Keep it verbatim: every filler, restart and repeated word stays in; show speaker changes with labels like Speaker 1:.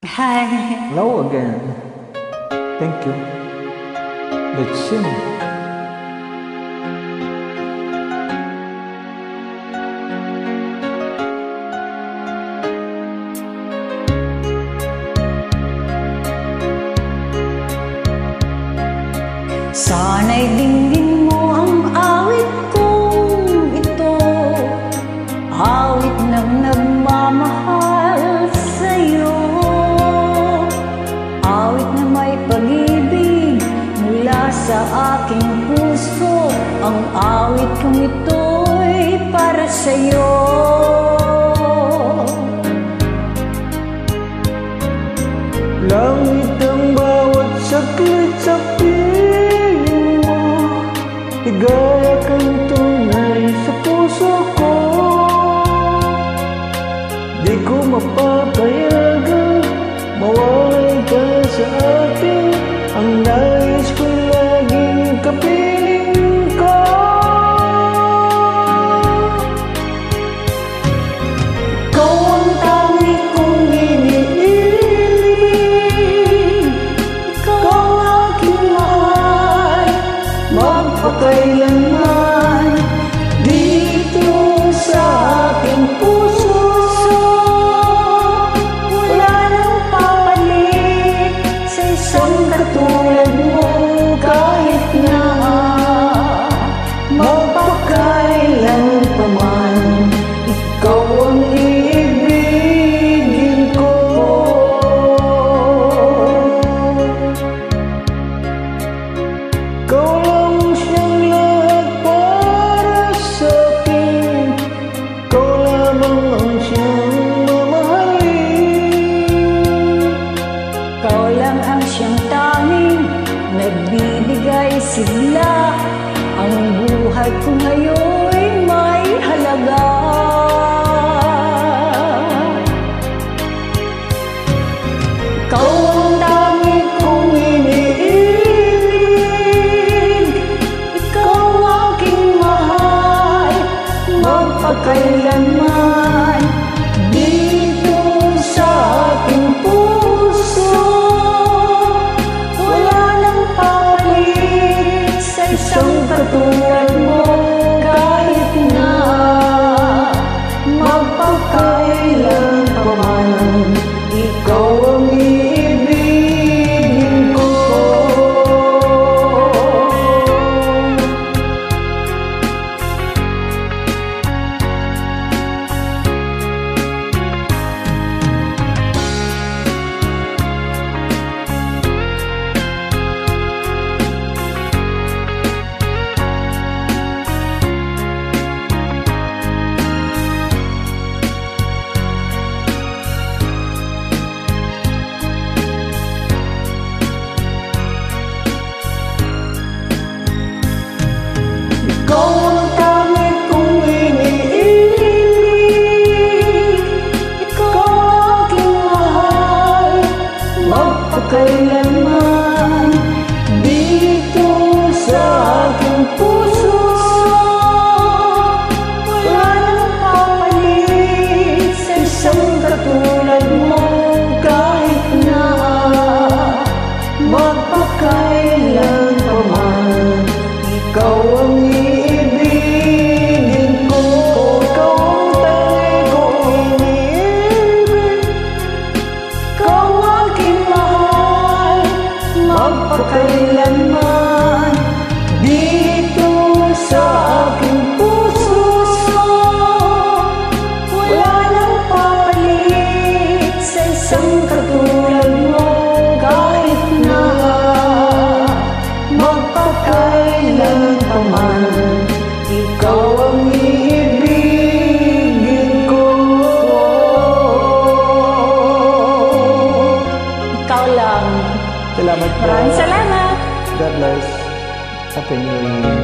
Speaker 1: Hi.
Speaker 2: Hello again. Thank you. Let's sing.
Speaker 1: Sana'y dinggin mo ang awit kong ito, awit ng nagmamahal sa'yo, awit na may pag-ibig mula sa aking puso. Ang awit kong ito'y para sa'yo.
Speaker 2: Langit ang bawat sakit sa piling mo, ligaya kang tunay sa puso ko. Di ko mapapayagan mawalay ka sa akin. Ang nais ko laging kapiling ko.
Speaker 1: Ikaw ang tangi kong iniibig, ikaw ang aking mahal,
Speaker 2: magpakailanman
Speaker 1: dito sa aking puso. Wala nang papalit sa isang katulad mo, kahit na magpakailan pa man, ikaw ang iibigin ko.
Speaker 2: Ikaw lang siyang lahat para sa akin. Ikaw lamang ang siyang mamahalin.
Speaker 1: Ikaw lang ang siyang tanging nagbibigay sigla. Ang buhay ko ngayon'y may halaga. Ikaw ang tangi kong iniibig, ikaw ang aking mahal, magpakailanman dito sa aking puso. Wala nang papalit sa isang katulad mo, kahit na magpakailan pa man, ikaw ang iibigin ko. Ikaw ang tangi kong iniibig, ikaw ang aking mahal, magpakailanman dito sa aking puso. Wala nang papalit sa isang katulad mo, kahit na magpakailan pa man, ikaw ang iibigin ko.
Speaker 2: Ikaw ang tangi kong iniibig,
Speaker 1: Ikaw ang aking mahal, magpakailanman dito sa aking puso. Wala nang papalit sa isang katulad mo, kahit na magpakailan pa man, ikaw ang iibigin ko. Ikaw lang.
Speaker 2: salamat po.
Speaker 1: Maraming salamat.
Speaker 2: God bless. Happy New Year.